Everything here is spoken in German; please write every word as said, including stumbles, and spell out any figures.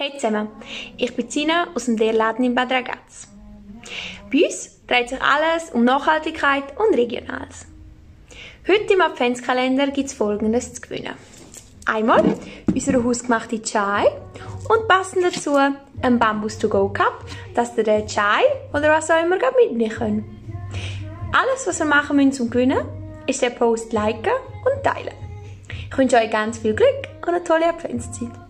Hey zusammen, ich bin Sina aus dem Lehrladen in Bad Ragaz. Bei uns dreht sich alles um Nachhaltigkeit und Regionales. Heute im Adventskalender gibt es Folgendes zu gewinnen. Einmal unsere hausgemachte Chai und passend dazu ein Bambus to go Cup, dass ihr den Chai oder was auch immer mitnehmen könnt. Alles, was wir machen müsst zum Gewinnen, ist den Post liken und teilen. Ich wünsche euch ganz viel Glück und eine tolle Adventszeit.